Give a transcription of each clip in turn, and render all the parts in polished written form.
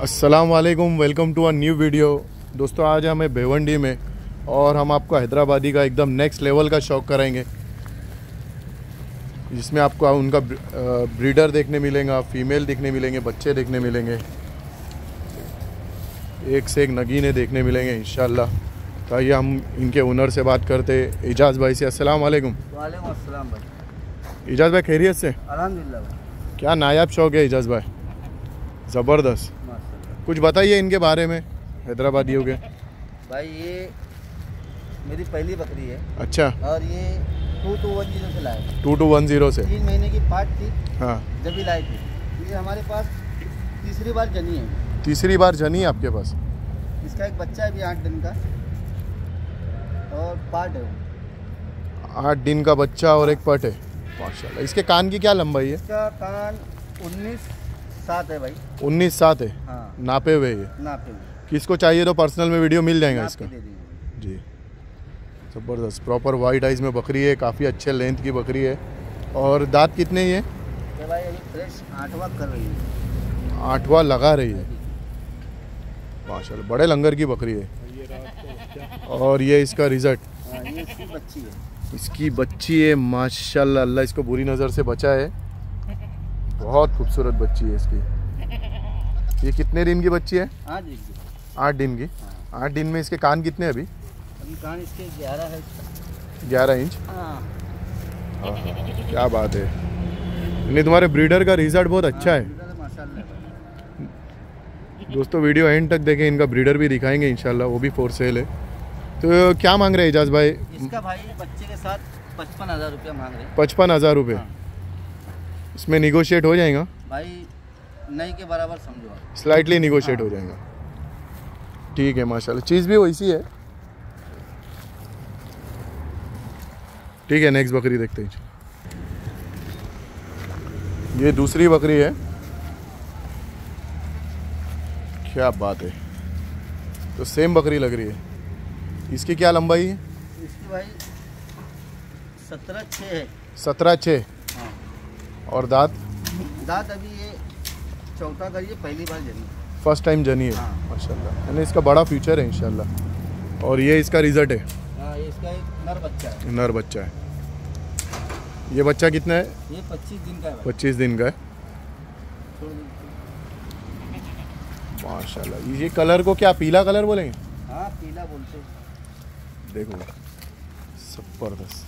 अस्सलाम वालेकुम, welcome to a new video. दोस्तों आज हम हैं भिवंडी में और हम आपको हैदराबादी का एकदम नेक्स्ट लेवल का शौक कराएंगे, जिसमें आपको उनका ब्रीडर देखने मिलेगा, फीमेल देखने मिलेंगे, बच्चे देखने मिलेंगे, एक से एक नगीने देखने मिलेंगे इंशाल्लाह। तो आइए हम इनके ओनर से बात करते हैं, इजाज़ भाई से। अस्सलाम वालेकुम। वालेकुम अस्सलाम भाई। इजाज़ भाई खैरियत से? अल्हम्दुलिल्लाह भाई। क्या नायाब शौक है इजाज़ भाई, ज़बरदस्त। कुछ बताइए इनके बारे में, हैदराबादियों के। भाई ये मेरी पहली बकरी है। अच्छा। और ये 2210 से लाए। 2210 से 3 महीने की पाट थी। हाँ, जब भी लाए थे। ये हमारे पास तीसरी बार जनी है। तीसरी बार जनी है आपके पास? इसका एक बच्चा है भी 8 दिन का और पाट है वो। 8 दिन का बच्चा और एक पट है, माशाल्लाह। इसके कान की क्या लंबाई है? इसका कान 19/7 है भाई। 19/7 है। हाँ, नापे हुए ये। नापे हुए। किसको चाहिए तो पर्सनल में वीडियो मिल जाएगा नाप इसका। के दे देंगे। जी, ज़बरदस्त। प्रॉपर वाइट आइज में बकरी है, काफ़ी अच्छे लेंथ की बकरी है। और दांत कितने ही है? ये भाई अभी फ्रेश 8वां कर रही है। 8वां लगा रही है, माशाल्लाह। बड़े लंगर की बकरी है। और ये इसका रिजल्ट, ये इसकी बच्ची है। इसकी बच्ची है, माशाल्लाह। अल्लाह इसको बुरी नज़र से बचा है। बहुत खूबसूरत बच्ची है इसकी। ये कितने दिन की बच्ची है? 8 8 दिन दिन की। 8 दिन में इसके कान कितने अभी? अभी कान इसके 11 है। 11 इंच। हाँ, क्या बात है। नहीं, तुम्हारे ब्रीडर का रिजल्ट बहुत अच्छा है माशाल्लाह। दोस्तों। वीडियो एंड तक देखें, इनका ब्रीडर भी दिखाएंगे इंशाल्लाह, वो भी फॉर सेल है। तो क्या मांग रहे हैं इजाज़ भाई? इसका भाई बच्चे के साथ 55,000 रुपया मांग रहे हैं। 55,000 रुपये। हाँ। इसमें निगोशिएट हो जाएगा? भाई नहीं के बराबर समझो आप। स्लाइटली निगोशिएट हाँ। हो जाएगा। ठीक है, माशाल्लाह। चीज़ भी वैसी है। ठीक है, नेक्स्ट बकरी देखते हैं। ये दूसरी बकरी है। क्या बात है, तो सेम बकरी लग रही है। इसकी क्या लंबाई है? इसकी भाई 17/6 है। 17/6। हाँ। और दांत? दांत अभी ये चौथा करिए, पहली बार जनी। फर्स्ट टाइम जनी है। हाँ। माशाल्लाह, यानी इसका बड़ा फ्यूचर है इंशाल्लाह। और ये इसका रिजल्ट है। हाँ, ये इसका एक नर बच्चा है। नर बच्चा है। ये बच्चा कितना है? ये 25 दिन का है भाई। 25 दिन का है, छोड़ दो। माशाल्लाह। ये कलर को क्या पीला कलर बोलेंगे? हाँ, पीला बोलते हैं। देखो, जबरदस्त।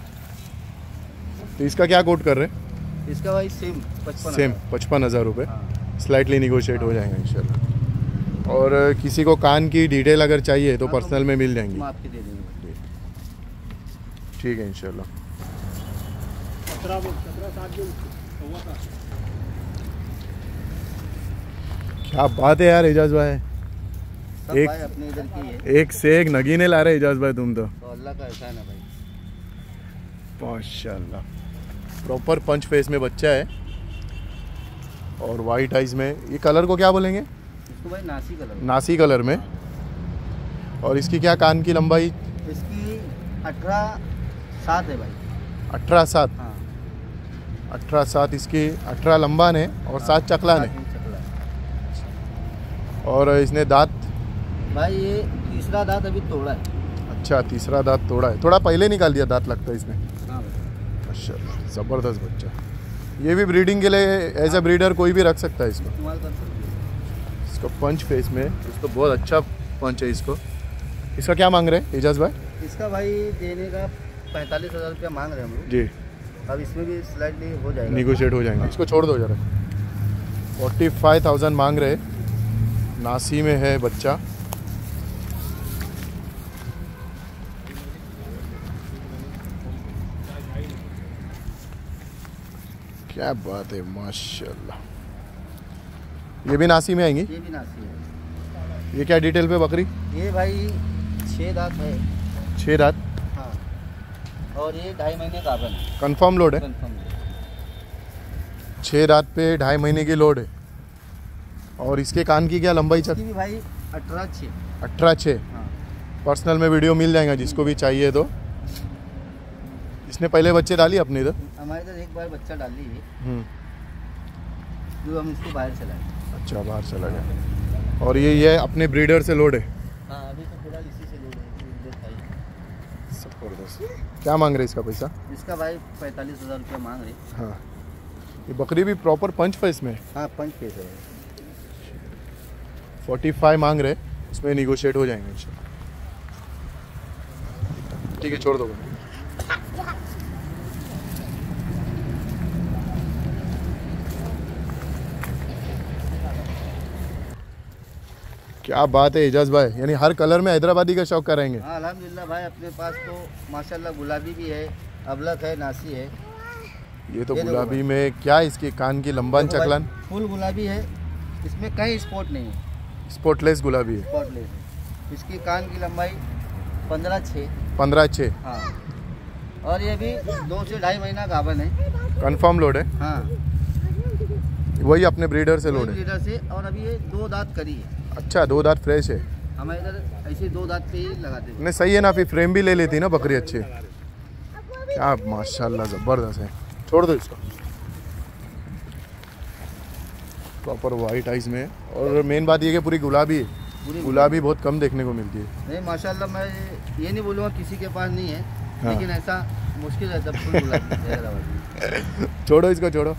तो इसका क्या कोट कर रहे हैं? इसका भाई सेम 55,000। सेम 55,000 रुपये। हाँ। स्लाइटली निगोशिएट हो जाएगा इंशाल्लाह। और किसी को कान की डिटेल अगर चाहिए तो हाँ, पर्सनल में मिल जाएंगी। हम आपके दे देंगे। ठीक है इंशाल्लाह। क्या बात है यार इजाज़ भाई, सब एक- भाई अपने इधर की है। एक से एक नगीने ला रहे इजाज़ भाई तुम तो। तो अल्लाह का एहसान है भाई। माशाल्लाह, प्रॉपर पंच फेस में बच्चा है और वाइट आइज में। ये कलर को क्या बोलेंगे? इसको भाई नासी कलर। नासी कलर में। और इसकी क्या कान की लंबाई? इसकी 18/7 है भाई। 18/7। हाँ। 18/7 इसकी। 18 लंबान है और 7 चकलान है। चकला है। और इसने दांत? भाई ये तीसरा दांत अभी तोड़ा है। अच्छा, तीसरा दांत तोड़ा है। थोड़ा पहले निकाल दिया दांत लगता है इसने। हाँ भाई। माशाल्लाह, ज़बरदस्त बच्चा। ये भी ब्रीडिंग के लिए एज ए ब्रीडर कोई भी रख सकता है इसको। इस्तेमाल कर सकते हो। इसका पंच फेस में, इसको बहुत अच्छा पंच है इसको। इसका क्या मांग रहे हैं इजाज़ भाई? इसका भाई देने का 45,000 रुपया मांग रहे हैं हम लोग। जी, अब इसमें भी स्लाइडली हो जाएगा। निगोशिएट हो जाएगा। इसको छोड़ दो जरा। 45,000 मांग रहे। नासी में है बच्चा। क्या बात है, माशाल्लाह। ये भी नासी में आएंगी? ये भी नासी है। ये क्या डिटेल पे बकरी? ये भाई 6 दांत है। 6 दांत। हाँ। और ये 2.5 महीने का गाभन है। कंफर्म लोड है? कंफर्म है। 6 दांत पे 2.5 महीने की लोड है। और इसके कान की क्या लंबाई इसकी चल? भी भाई 18/6। 18/6। हाँ। पर्सनल में वीडियो मिल जाएगा जिसको भी चाहिए तो। इसने पहले बच्चे डाली अपने इधर? हमारे इधर एक बार बच्चा डाली है, हम्म। जो हम इसको बाहर चलाए। अच्छा, बाहर चला गया। और ये अपने ब्रीडर से लोड है। हाँ अभी तो फिलहाल इसी से लोड है। जबरदस्त। क्या मांग रहे इसका पैसा? इसका भाई 45,000 रुपया मांग रहे। हाँ, ये बकरी भी प्रॉपर पंच फेस में? हाँ पंच फेस है। 45 मांग रहे, उसमें निगोशिएट हो जाएंगे इंशाल्लाह। ठीक है, छोड़ दो। क्या बात है एजाज भाई, यानी हर कलर में हैदराबादी का शौक करेंगे। हाँ अल्हम्दुलिल्लाह भाई, अपने पास तो माशाल्लाह गुलाबी भी है, अबलक है, नासी है। ये तो गुलाबी में क्या इसके कान की लंबान चकलान? फुल गुलाबी है, इसमें कहीं स्पॉट नहीं है। स्पॉटलेस गुलाबी है। स्पॉटलेस है। इसकी कान की लंबाई 15-6। 15-6। हाँ, और ये भी 2 से 2.5 महीना गाभन है। कंफर्म लोड है? हाँ वही अपने ब्रीडर से लोड है? ब्रीडर से। और अभी ये 2 दांत करी है। अच्छा, 2 दांत फ्रेश है। हमारे इधर ऐसे 2 दांत पे ही लगाते हैं। नहीं सही है ना, फिर फ्रेम भी ले लेती ना बकरी अच्छी। क्या माशाल्लाह ज़बरदस्त है। छोड़ दो इसको। प्रॉपर वाइट आइज में, और मेन बात ये कि पूरी गुलाबी है। गुलाबी बहुत कम देखने को मिलती है। नहीं माशाल्लाह, मैं ये नहीं बोलूँगा किसी के पास नहीं है। हाँ। लेकिन ऐसा मुश्किल है सब फुल गुलाबी। छोड़ो इसको, छोड़ो।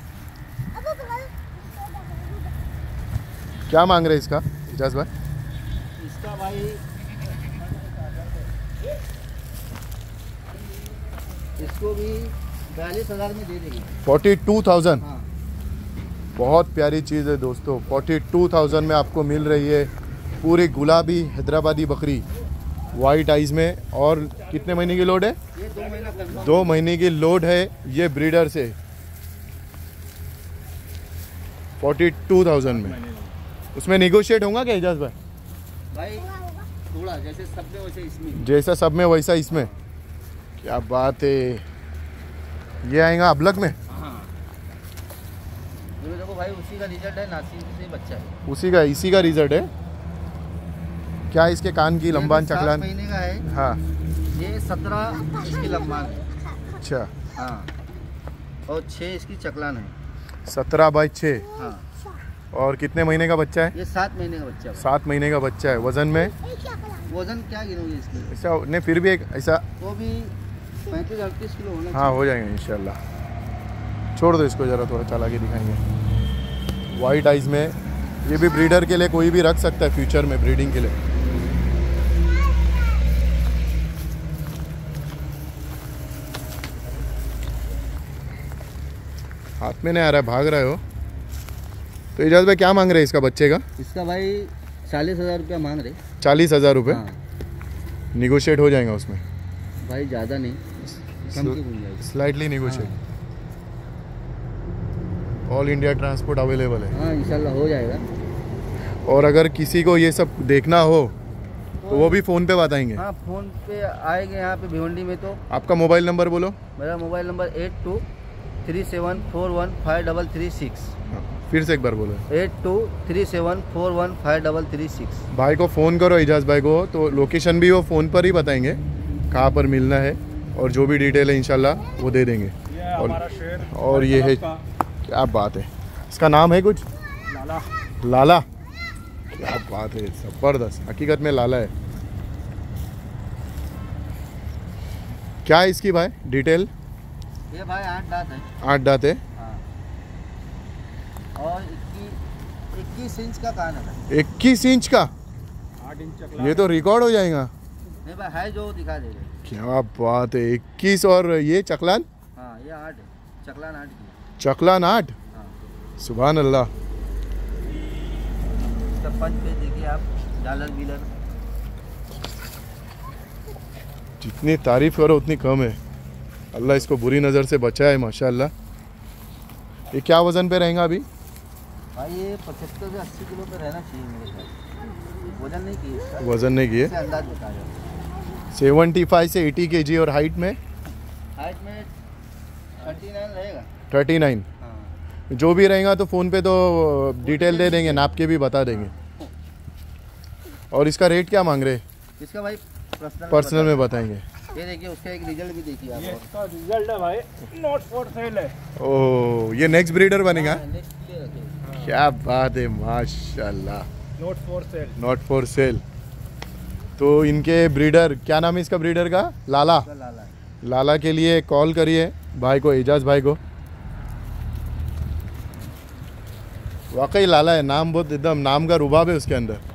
क्या मांग रहे इसका इजाज भाई? इसका भाई इसको भी 42,000 में दे देंगे। 42,000? हाँ। बहुत प्यारी चीज़ है दोस्तों, 42,000 में आपको मिल रही है पूरी गुलाबी हैदराबादी बकरी वाइट आइज में। और कितने महीने की लोड है? ये 2 महीना कंफर्म। 2 महीने की लोड है ये ब्रीडर से 42,000 में। उसमें निगोशिएट होगा क्या एजाज भाई? भाई थोड़ा जैसे सब में वैसे इसमें। जैसा सब में वैसा इसमें। क्या बात है। ये आएगा अबलक में? हाँ। देखो भाई, उसी का रिजल्ट है, नासी से बच्चा है। उसी का, इसी का रिजल्ट है। क्या इसके कान की लंबान चकलान? 7 महीने का है। हाँ। ये 17 इसकी लंबान है। अच्छा। हाँ, और 6 इसकी चकलान है। 17/6। हाँ। और कितने महीने का बच्चा है? ये 7 महीने का बच्चा है। 7 महीने का बच्चा है। वजन में? वजन क्या गिनोगे इसकी? ऐसा नहीं, फिर भी एक ऐसा वो भी 35-38 किलो होना चाहिए। हाँ, हो जाएगा इंशाल्लाह। छोड़ दो इसको, ज़रा थोड़ा चला के दिखाएंगे। वाइट आइज में, ये भी ब्रीडर के लिए कोई भी रख सकता है फ्यूचर में ब्रीडिंग के लिए। हाथ में नहीं आ रहा है, भाग रहे हो। तो इजाज़ भाई क्या मांग रहे हैं इसका बच्चे का? इसका भाई 40,000 रुपया मांग रहे। 40,000 रुपये? हाँ। निगोशिएट हो जाएगा उसमें? भाई ज़्यादा नहीं, कम की गुंजाइश। Slightly negotiate. All India transport available है? हाँ इंशाल्लाह हो जाएगा। और अगर किसी को ये सब देखना हो तो वो भी फ़ोन पे बताएंगे? हाँ फ़ोन पे आएंगे यहाँ पे भिवंडी में। तो आपका मोबाइल नंबर बोलो। मेरा मोबाइल नंबर 8237415336। फिर से एक बार बोलो। 8237415336। भाई को फ़ोन करो, इजाज़ भाई को, तो लोकेशन भी वो फ़ोन पर ही बताएंगे कहाँ पर मिलना है, और जो भी डिटेल है इंशाल्लाह वो दे देंगे। और ये है, क्या बात है। इसका नाम है कुछ? लाला। लाला? क्या बात है, ज़बरदस्त। हकीकत में लाला है। क्या है इसकी भाई डिटेल? ये भाई 8 दांत है। 8 दांत है। हाँ। और 21 इंच का कान है। 21 इंच का? 8 इंच चकला। ये तो रिकॉर्ड हो जाएगा। नहीं भाई, है जो दिखा देगा। क्या बात है। 21। और ये चकलान? हाँ ये 8 है, चकलान 8 की। चकलान 8? हाँ। सुभान अल्लाह। सब पंच पे देखिए आप, डालर बिलर। जितनी तारीफ करो उतनी कम है। अल्लाह इसको बुरी नज़र से बचाए माशाल्लाह। ये क्या वज़न पे रहेगा अभी? भाई ये 75 से 80 किलो पे रहना चाहिए मेरे ख्याल। वजन नहीं किए इसका। वज़न नहीं किए? इससे अंदाज बता रहा हूँ। 75 से 80 kg। और हाइट में? हाइट में 39 रहेगा। 39? हाँ। जो भी रहेगा तो फ़ोन पे तो डिटेल दे देंगे, नाप के भी बता देंगे। और इसका रेट क्या मांग रहे? इसका भाई पर्सनल में बताएंगे। ये देखिए, उसका एक रिजल्ट भी देखिए आप। इसका रिजल्ट है भाई, नॉट फॉर सेल है। ओह, ये नेक्स्ट ब्रीडर बनेगा? नेक्स्ट के लिए रखे। क्या बात है माशाल्लाह। Not for sale. Not for sale. तो इनके ब्रीडर, क्या नाम है इसका ब्रीडर का? लाला। लाला लाला के लिए कॉल करिए भाई को, एजाज भाई को। वाकई लाला है, नाम बहुत एकदम नाम का रुबाब है उसके अंदर।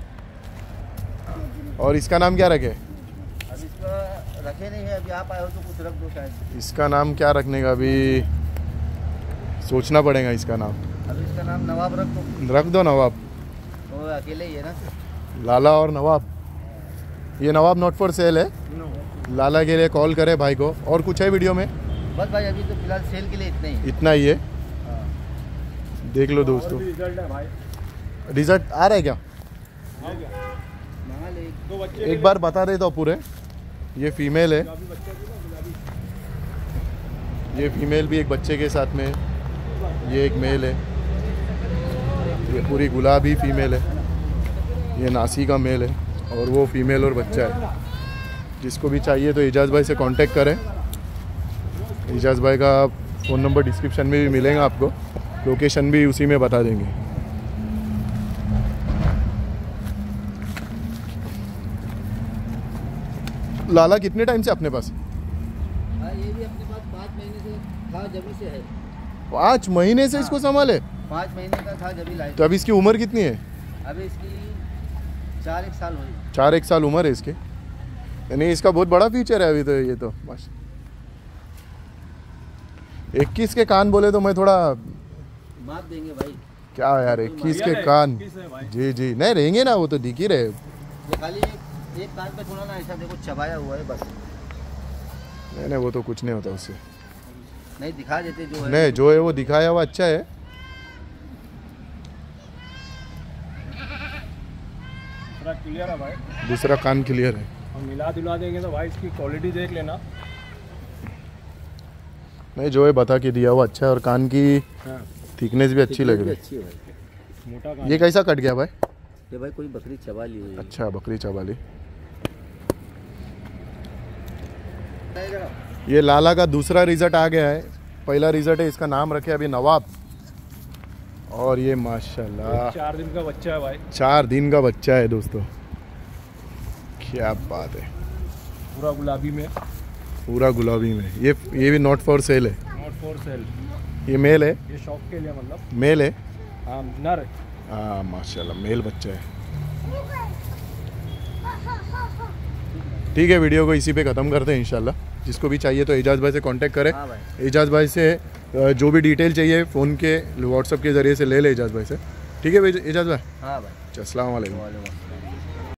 और इसका नाम क्या रखे? अब इसका रखे नहीं है, अभी आप आए हो तो कुछ रख दो शायद। इसका नाम क्या रखने का अभी सोचना पड़ेगा इसका नाम। अब इसका नाम नवाब रख दो। रख दो नवाब। वो अकेले ही है ना। लाला और नवाब। ये नवाब नॉट फॉर सेल है। लाला के लिए कॉल करे भाई को। और कुछ है वीडियो में? बस भाई अभी तो फिलहाल सेल के लिए इतना ही। इतना ही है। हाँ। देख लो दोस्तों, रिजल्ट है भाई। रिजल्ट आ रहा है क्या? आ गया। मंगा ले। दो बच्चे एक बार बता दे तो पूरे। ये फीमेल है, गुलाबी बच्चे थे ना, गुलाबी। ये फीमेल भी एक बच्चे के साथ में है। ये एक मेल है। ये पूरी गुलाबी फीमेल है। ये नासी का मेल है और वो फीमेल और बच्चा है। जिसको भी चाहिए तो एजाज भाई से कांटेक्ट करें। एजाज भाई का फ़ोन नंबर डिस्क्रिप्शन में भी मिलेगा आपको, लोकेशन भी उसी में बता देंगे। लाला कितने टाइम से अपने पास? हाँ ये भी अपने पास 5 महीने से था, जब से है। 5 महीने से इसको संभाले? 5 महीने का था जब लाए। तो अभी इसकी उम्र कितनी है? अभी इसकी 4-1 साल हुई। 4-1 साल उम्र है इसके। नहीं, इसका बहुत बड़ा फ्यूचर है अभी तो। ये तो 21 के कान बोले तो मैं थोड़ा माप देंगे भाई। क्या यार, 21 के कान। जी जी, नहीं रहेंगे ना, वो तो दिख ही रहे। ये खाली एक कान पे थोड़ा ना ऐसा देखो चबाया हुआ है बस। नहीं नहीं, वो तो कुछ नहीं होता उससे। नहीं दिखा देते जो है। नहीं, जो है वो दिखाया हुआ अच्छा है। पूरा क्लियर है भाई। दूसरा कान क्लियर है। हम मिला दिला देंगे तो भाई इसकी क्वालिटी देख लेना। नहीं, जो है बता के दिया हुआ अच्छा है। और कान की हाँ। थिकनेस भी अच्छी लग रही अच्छी है भाई। मोटा है। ये कैसा कट गया भाई? ये भाई कोई बकरी चबा ली हुई है। अच्छा, बकरी चबाली। ये लाला का दूसरा रिजल्ट आ गया है। पहला रिजल्ट है, इसका नाम रखे अभी नवाब। और ये माशाल्लाह 4 दिन का बच्चा है भाई। 4 दिन का बच्चा है दोस्तों। क्या बात है। पूरा गुलाबी में। पूरा गुलाबी में। ये भी नॉट फॉर सेल है। Not for sale. ये मेल है? ये शौक के लिए मतलब। मेल है। हाँ नर। हाँ माशाल्लाह, मेल बच्चा है। ठीक है, वीडियो को इसी पे ख़त्म करते हैं इंशाल्लाह। जिसको भी चाहिए तो एजाज भाई से कांटेक्ट करें। हाँ भाई। एजाज भाई से जो भी डिटेल चाहिए फ़ोन के व्हाट्सअप के ज़रिए से ले ले एजाज भाई से। ठीक है भाई एजाज भाई। हाँ भाई। अस्सलाम वालेकुम। वालेकुम।